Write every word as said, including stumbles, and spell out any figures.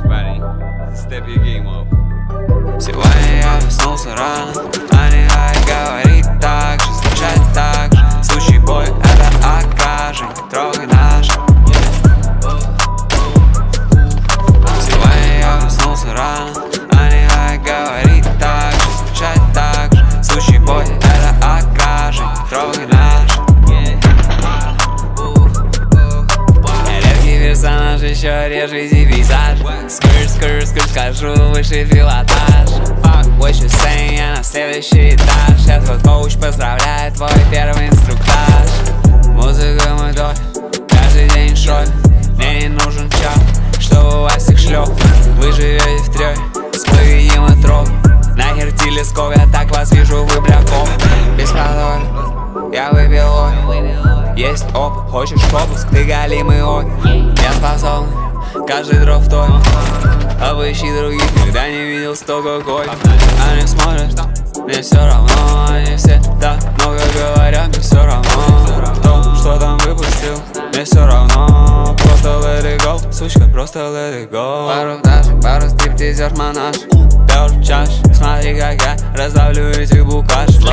Сегодня я проснулся рано, а не говорит так же, звучать так же. Случай бой, это окажем, трогай наш. Сегодня я проснулся рано, а не говорит так же, звучать так же. Случай бой, это окажем, трогай наш. Редкий персонаж, еще реже пейзаж. Скр, скр, скр, скажу выше пилотаж. Fuck what you saying, я на следующий этаж. Я твой коуч, поздравляю, твой первый инструктаж. Музыка мой дочь, каждый день шок. Мне не нужен чат, чтобы у вас всех шлёп. Вы живете в трёх, справедливо троп. Нахер телескоп, я так вас вижу, вы бляков. Без подоль, я выпил ой. Есть оп, хочешь пропуск, ты галимый ой. Я способен, каждый дроп твой. Обыщи других, никогда не видел столько кой. Они смотрят, мне все равно. Они все так много говорят, мне все равно. То, что там выпустил, мне все равно. Просто let it go, сучка, просто let it go. Пару дашек, пару стриптизер монаш. Дёрт чаш, смотри, как я раздавлю этих букаш.